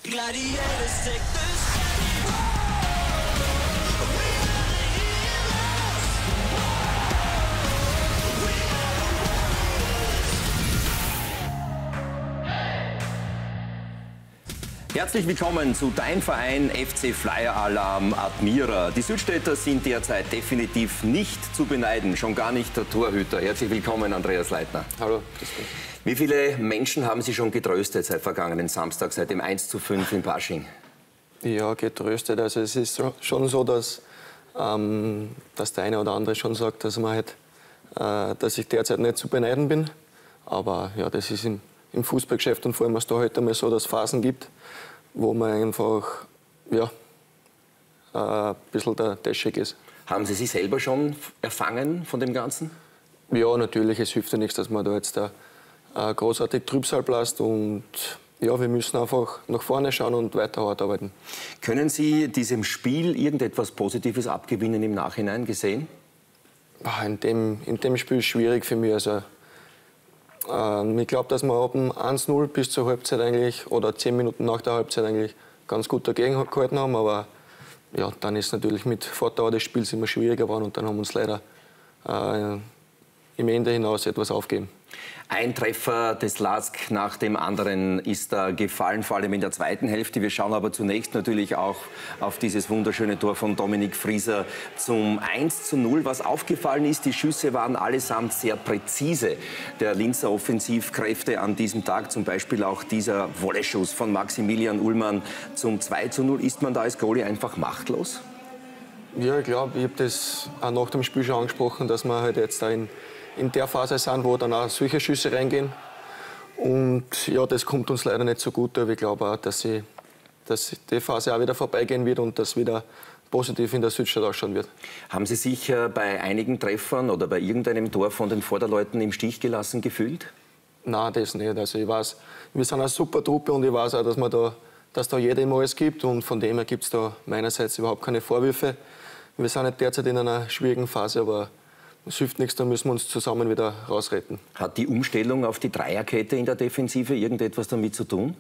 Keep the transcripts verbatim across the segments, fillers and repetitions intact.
Gladiators take the stage. We are the heroes. We are the Herzlich willkommen zu Dein Verein F C Flyer Alarm Admira. Die Südstädter sind derzeit definitiv nicht zu beneiden, schon gar nicht der Torhüter. Herzlich willkommen, Andreas Leitner. Hallo. Wie viele Menschen haben Sie schon getröstet seit vergangenen Samstag, seit dem eins zu fünf in Pasching? Ja, getröstet. Also es ist schon so, dass, ähm, dass der eine oder andere schon sagt, dass, man halt, äh, dass ich derzeit nicht zu beneiden bin. Aber ja, das ist im, im Fußballgeschäft und vor allem, was da heute mal so, dass es Phasen gibt, wo man einfach ja, äh, ein bisschen der Deschig ist. Haben Sie sich selber schon erfangen von dem Ganzen? Ja, natürlich. Es hilft ja nichts, dass man da jetzt da äh, großartig Trübsal bläst. Und ja, wir müssen einfach nach vorne schauen und weiter hart arbeiten. Können Sie diesem Spiel irgendetwas Positives abgewinnen im Nachhinein gesehen? In dem, in dem Spiel ist es schwierig für mich. Also, äh, ich glaube, dass wir ab dem eins null bis zur Halbzeit eigentlich, oder zehn Minuten nach der Halbzeit eigentlich ganz gut dagegen gehalten haben. Aber ja, dann ist natürlich mit Fortdauer des Spiels immer schwieriger geworden und dann haben wir uns leider äh, im Ende hinaus etwas aufgeben. Ein Treffer des Lask nach dem anderen ist da gefallen, vor allem in der zweiten Hälfte. Wir schauen aber zunächst natürlich auch auf dieses wunderschöne Tor von Dominik Frieser zum eins zu null. Was aufgefallen ist, die Schüsse waren allesamt sehr präzise der Linzer Offensivkräfte an diesem Tag. Zum Beispiel auch dieser Volley-Schuss von Maximilian Ullmann zum zwei zu null. Ist man da als Goalie einfach machtlos? Ja, ich glaube, ich habe das auch nach dem Spiel schon angesprochen, dass wir halt jetzt da in in der Phase sind, wo dann auch solche Schüsse reingehen. Und ja, das kommt uns leider nicht so gut. Aber ich glaube auch, dass, sie, dass die Phase auch wieder vorbeigehen wird und das wieder positiv in der Südstadt ausschauen wird. Haben Sie sich äh, bei einigen Treffern oder bei irgendeinem Tor von den Vorderleuten im Stich gelassen gefühlt? Nein, das nicht. Also ich weiß, wir sind eine super Truppe und ich weiß auch, dass, man da, dass da jeder immer alles gibt. Und von dem her gibt es da meinerseits überhaupt keine Vorwürfe. Wir sind nicht derzeit in einer schwierigen Phase, aber es hilft nichts, da müssen wir uns zusammen wieder rausretten. Hat die Umstellung auf die Dreierkette in der Defensive irgendetwas damit zu tun?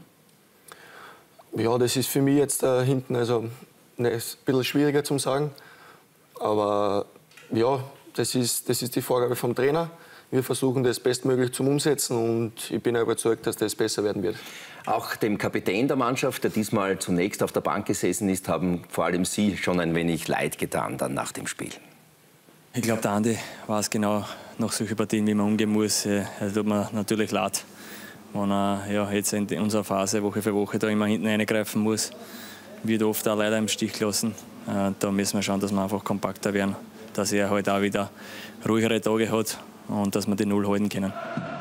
Ja, das ist für mich jetzt äh, hinten also, ne, ist ein bisschen schwieriger zu sagen. Aber ja, das ist, das ist die Vorgabe vom Trainer. Wir versuchen das bestmöglich zu umsetzen und ich bin überzeugt, dass das besser werden wird. Auch dem Kapitän der Mannschaft, der diesmal zunächst auf der Bank gesessen ist, haben vor allem Sie schon ein wenig leid getan dann nach dem Spiel. Ich glaube, der Andi weiß genau nach solchen Partien, wie man umgehen muss. Er tut mir natürlich leid, wenn er ja, jetzt in unserer Phase Woche für Woche da immer hinten reingreifen muss. Wird oft auch leider im Stich gelassen. Da müssen wir schauen, dass wir einfach kompakter werden, dass er heute auch wieder ruhigere Tage hat und dass wir die Null halten können.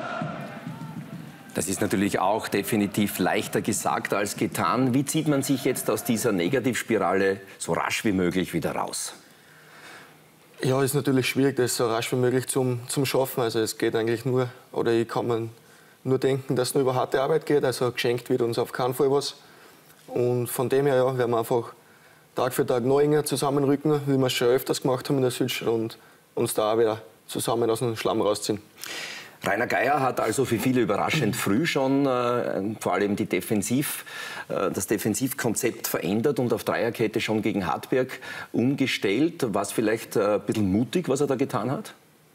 Das ist natürlich auch definitiv leichter gesagt als getan. Wie zieht man sich jetzt aus dieser Negativspirale so rasch wie möglich wieder raus? Ja, ist natürlich schwierig, das so rasch wie möglich zum, zum Schaffen. Also es geht eigentlich nur, oder ich kann mir nur denken, dass es nur über harte Arbeit geht. Also geschenkt wird uns auf keinen Fall was. Und von dem her ja, werden wir einfach Tag für Tag noch enger zusammenrücken, wie wir es schon öfters gemacht haben in der Südstadt und uns da auch wieder zusammen aus dem Schlamm rausziehen. Rainer Geier hat also für viele überraschend früh schon äh, vor allem die Defensiv, äh, das Defensivkonzept verändert und auf Dreierkette schon gegen Hartberg umgestellt. War es vielleicht äh, ein bisschen mutig, was er da getan hat?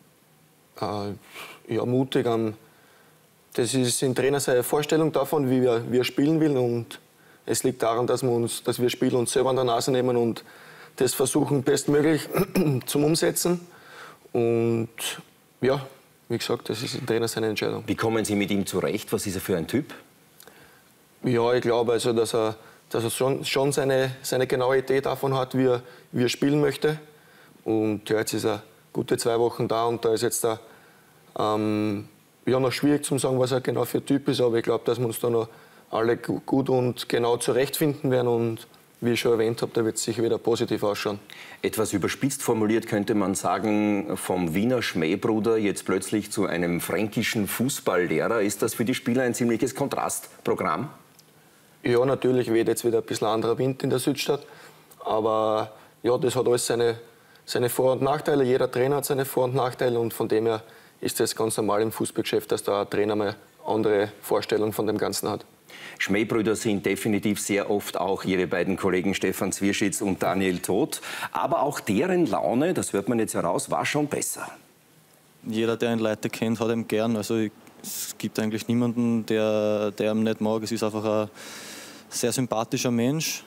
Äh, ja, mutig. Ähm, das ist im Trainer seine Vorstellung davon, wie wir, wie er spielen will. Und es liegt daran, dass wir, uns, dass wir Spiel uns selber an der Nase nehmen und das versuchen bestmöglich zum Umsetzen. Und ja, wie gesagt, das ist im Trainer seine Entscheidung. Wie kommen Sie mit ihm zurecht? Was ist er für ein Typ? Ja, ich glaube, also, dass er, dass er schon, schon seine, seine genaue Idee davon hat, wie er, wie er spielen möchte. Und ja, jetzt ist er gute zwei Wochen da und da ist jetzt da, ähm, ja, noch schwierig zu sagen, was er genau für ein Typ ist. Aber ich glaube, dass wir uns da noch alle gut und genau zurechtfinden werden. Und wie ich schon erwähnt habe, da wird es sicher wieder positiv ausschauen. Etwas überspitzt formuliert könnte man sagen, vom Wiener Schmähbruder jetzt plötzlich zu einem fränkischen Fußballlehrer. Ist das für die Spieler ein ziemliches Kontrastprogramm? Ja, natürlich weht jetzt wieder ein bisschen anderer Wind in der Südstadt. Aber ja, das hat alles seine, seine Vor- und Nachteile. Jeder Trainer hat seine Vor- und Nachteile. Und von dem her ist das ganz normal im Fußballgeschäft, dass da ein Trainer mal andere Vorstellungen von dem Ganzen hat. Schmähbrüder sind definitiv sehr oft auch Ihre beiden Kollegen Stefan Zwirschitz und Daniel Todt. Aber auch deren Laune, das hört man jetzt heraus, war schon besser. Jeder, der ihn Leute kennt, hat ihn gern. Also ich, es gibt eigentlich niemanden, der, der ihn nicht mag. Es ist einfach ein sehr sympathischer Mensch,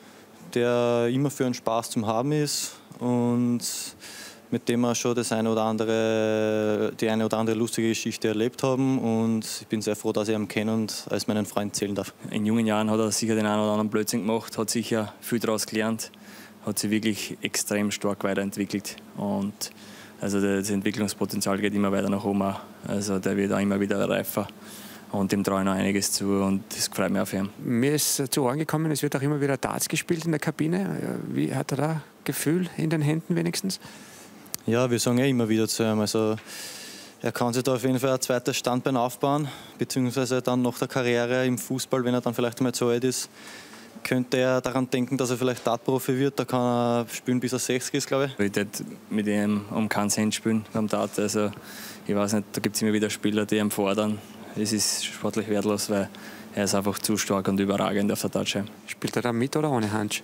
der immer für einen Spaß zum Haben ist und mit dem wir schon das eine oder andere, die eine oder andere lustige Geschichte erlebt haben. Und ich bin sehr froh, dass ich ihn kenne und als meinen Freund zählen darf. In jungen Jahren hat er sicher den einen oder anderen Blödsinn gemacht, hat sicher viel daraus gelernt, hat sich wirklich extrem stark weiterentwickelt. Und also das Entwicklungspotenzial geht immer weiter nach oben. Also der wird auch immer wieder reifer. Und dem traue ich noch einiges zu und das freut mich auf ihn. Mir ist zu Ohren gekommen, es wird auch immer wieder Darts gespielt in der Kabine. Wie hat er da Gefühl in den Händen wenigstens? Ja, wir sagen ja immer wieder zu ihm. Also, er kann sich da auf jeden Fall ein zweites Standbein aufbauen, beziehungsweise dann nach der Karriere im Fußball, wenn er dann vielleicht mal zu alt ist, könnte er daran denken, dass er vielleicht Dart-Profi wird. Da kann er spielen, bis er sechzig ist, glaube ich. Ich würde mit ihm um keinen Cent spielen beim Dart. Also, ich weiß nicht, da gibt es immer wieder Spieler, die ihn fordern. Es ist sportlich wertlos, weil er ist einfach zu stark und überragend auf der Dartscheibe. Spielt er da mit oder ohne Handschuh?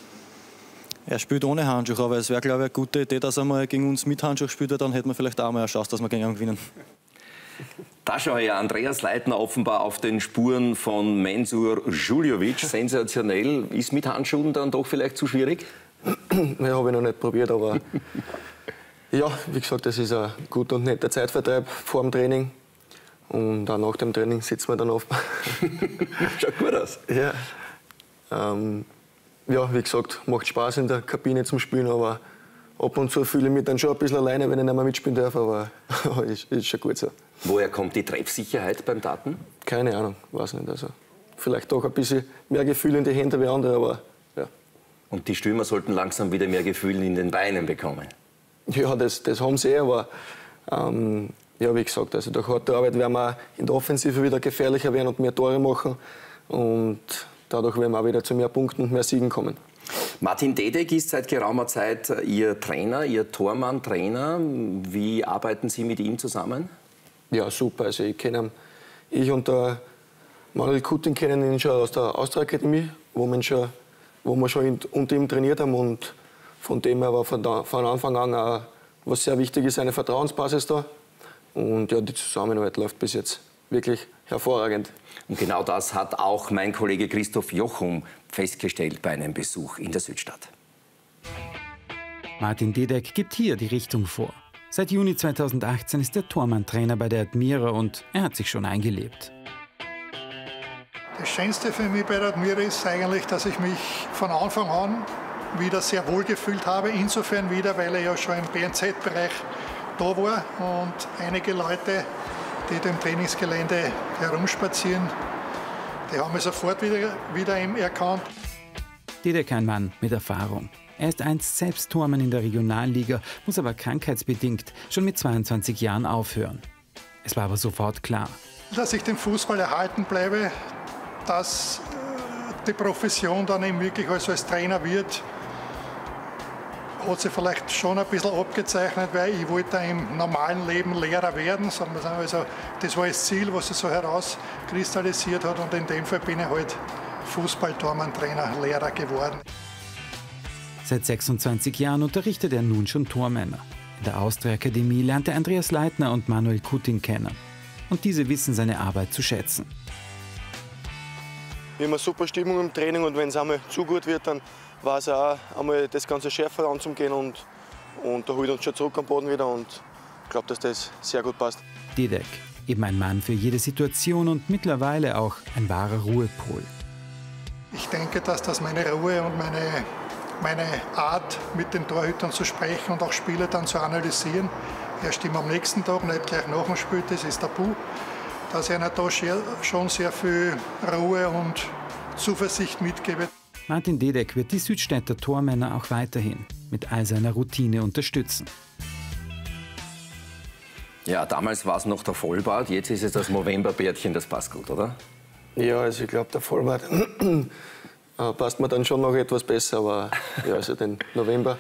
Er spielt ohne Handschuh, aber es wäre, glaube ich, eine gute Idee, dass er mal gegen uns mit Handschuh spielt. Dann hätten wir vielleicht auch mal eine Chance, dass wir gegen ihn gewinnen. Da schaue ich Andreas Leitner offenbar auf den Spuren von Mensur Suljovic. Sensationell. Ist mit Handschuhen dann doch vielleicht zu schwierig? Ja, habe ich noch nicht probiert, aber ja, wie gesagt, das ist ein guter und netter Zeitvertreib vor dem Training. Und auch nach dem Training sitzen wir dann oft. Schaut gut aus. Ja. Ähm, ja, wie gesagt, macht Spaß in der Kabine zum Spielen, aber ab und zu fühle ich mich dann schon ein bisschen alleine, wenn ich nicht mehr mitspielen darf, aber ist, ist schon gut so. Woher kommt die Treffsicherheit beim Daten? Keine Ahnung, weiß nicht. Also, vielleicht doch ein bisschen mehr Gefühl in die Hände wie andere, aber ja. Und die Stürmer sollten langsam wieder mehr Gefühl in den Beinen bekommen. Ja, das, das haben sie eh, aber ähm, ja, wie gesagt, also durch harte Arbeit werden wir in der Offensive wieder gefährlicher werden und mehr Tore machen. Und dadurch werden wir auch wieder zu mehr Punkten und mehr Siegen kommen. Martin Dedek ist seit geraumer Zeit Ihr Trainer, Ihr Tormann-Trainer. Wie arbeiten Sie mit ihm zusammen? Ja, super. Also ich kenne ihn, ich und der Manuel Kutin kennen ihn schon aus der Austria-Akademie, wo wir schon, wo wir schon unter ihm trainiert haben. Und von dem her war von, da, von Anfang an auch, was sehr wichtig ist, eine Vertrauensbasis da. Und ja, die Zusammenarbeit läuft bis jetzt wirklich hervorragend. Und genau das hat auch mein Kollege Christoph Jochum festgestellt bei einem Besuch in der Südstadt. Martin Dedek gibt hier die Richtung vor. Seit Juni zweitausendachtzehn ist er Tormann-Trainer bei der Admira und er hat sich schon eingelebt. Das Schönste für mich bei der Admira ist eigentlich, dass ich mich von Anfang an wieder sehr wohl gefühlt habe. Insofern wieder, weil ich ja schon im B N Z-Bereich da war und einige Leute, die da im Trainingsgelände herumspazieren, die haben mich sofort wieder, wieder erkannt. Dedek ein Mann mit Erfahrung. Er ist einst selbst Tormann in der Regionalliga, muss aber krankheitsbedingt schon mit zweiundzwanzig Jahren aufhören. Es war aber sofort klar. Dass ich den Fußball erhalten bleibe, dass die Profession dann eben wirklich als, als Trainer wird, hat sich vielleicht schon ein bisschen abgezeichnet, weil ich wollte im normalen Leben Lehrer werden. Also das war das Ziel, was sich so herauskristallisiert hat. Und in dem Fall bin ich halt Fußball-Tormann-Trainer, Lehrer geworden. Seit sechsundzwanzig Jahren unterrichtet er nun schon Tormänner. In der Austria-Akademie lernte Andreas Leitner und Manuel Kutin kennen. Und diese wissen seine Arbeit zu schätzen. Wir haben eine super Stimmung im Training und wenn es einmal zu gut wird, dann war es auch einmal das Ganze schärfer anzugehen und, und da holt uns schon zurück am Boden wieder und ich glaube, dass das sehr gut passt. Dedek, eben ein Mann für jede Situation und mittlerweile auch ein wahrer Ruhepol. Ich denke, dass das meine Ruhe und meine, meine Art, mit den Torhütern zu sprechen und auch Spiele dann zu analysieren, erst immer am nächsten Tag, nicht gleich nach dem Spiel, das ist tabu, dass ich einer da schon sehr viel Ruhe und Zuversicht mitgebe. Martin Dedek wird die Südstädter Tormänner auch weiterhin mit all seiner Routine unterstützen. Ja, damals war es noch der Vollbart, jetzt ist es das Movember-Bärtchen, das passt gut, oder? Ja, also ich glaube, der Vollbart passt mir dann schon noch etwas besser, aber ja, also den November,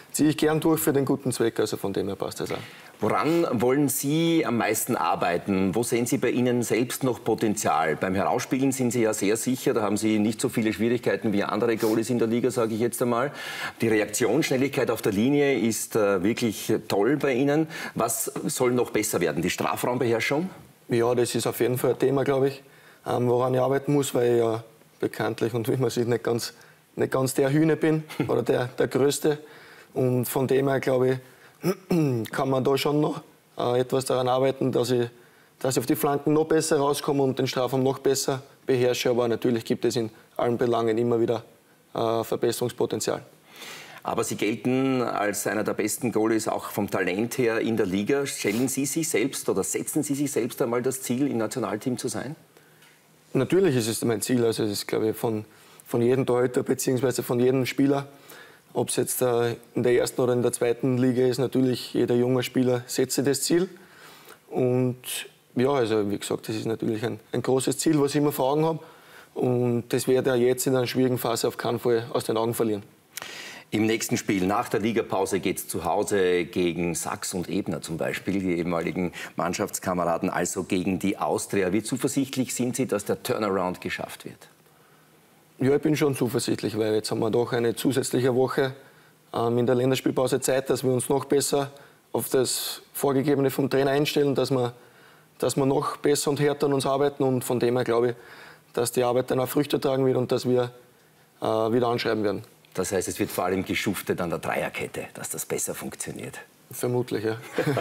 ziehe ich gern durch für den guten Zweck, also von dem her passt das auch. Woran wollen Sie am meisten arbeiten? Wo sehen Sie bei Ihnen selbst noch Potenzial? Beim Herausspielen sind Sie ja sehr sicher, da haben Sie nicht so viele Schwierigkeiten wie andere Goalies in der Liga, sage ich jetzt einmal. Die Reaktionsschnelligkeit auf der Linie ist äh, wirklich toll bei Ihnen. Was soll noch besser werden? Die Strafraumbeherrschung? Ja, das ist auf jeden Fall ein Thema, glaube ich, ähm, woran ich arbeiten muss, weil ich ja bekanntlich und wie man sieht, nicht ganz, nicht ganz der Hühner bin oder der, der Größte. Und von dem her, glaube ich, kann man da schon noch äh, etwas daran arbeiten, dass ich, dass ich auf die Flanken noch besser rauskomme und den Strafraum noch besser beherrsche. Aber natürlich gibt es in allen Belangen immer wieder äh, Verbesserungspotenzial. Aber Sie gelten als einer der besten Goalies auch vom Talent her in der Liga. Stellen Sie sich selbst oder setzen Sie sich selbst einmal das Ziel, im Nationalteam zu sein? Natürlich ist es mein Ziel. Also es ist, glaube ich, von, von jedem Torhüter bzw. von jedem Spieler. Ob es jetzt in der ersten oder in der zweiten Liga ist, natürlich jeder junge Spieler setzt sich das Ziel. Und ja, also wie gesagt, das ist natürlich ein, ein großes Ziel, was ich immer vor Augen habe. Und das werde ich jetzt in einer schwierigen Phase auf keinen Fall aus den Augen verlieren. Im nächsten Spiel nach der Ligapause geht es zu Hause gegen Sachs und Ebner zum Beispiel, die ehemaligen Mannschaftskameraden, also gegen die Austria. Wie zuversichtlich sind Sie, dass der Turnaround geschafft wird? Ja, ich bin schon zuversichtlich, weil jetzt haben wir doch eine zusätzliche Woche ähm, in der Länderspielpause Zeit, dass wir uns noch besser auf das Vorgegebene vom Trainer einstellen, dass wir, dass wir noch besser und härter an uns arbeiten. Und von dem her glaube ich, dass die Arbeit dann auch Früchte tragen wird und dass wir äh, wieder anschreiben werden. Das heißt, es wird vor allem geschuftet an der Dreierkette, dass das besser funktioniert. Vermutlich, ja.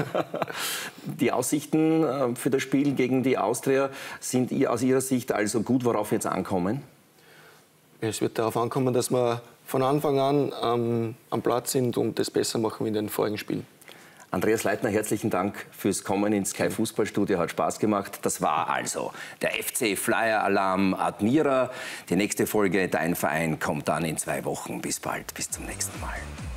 Die Aussichten für das Spiel gegen die Austria sind aus Ihrer Sicht also gut, worauf jetzt ankommen? Es wird darauf ankommen, dass wir von Anfang an ähm, am Platz sind und das besser machen wie in den vorigen Spielen. Andreas Leitner, herzlichen Dank fürs Kommen ins Sky Fußballstudio. Hat Spaß gemacht. Das war also der F C Flyer Alarm Admira. Die nächste Folge Dein Verein kommt dann in zwei Wochen. Bis bald, bis zum nächsten Mal.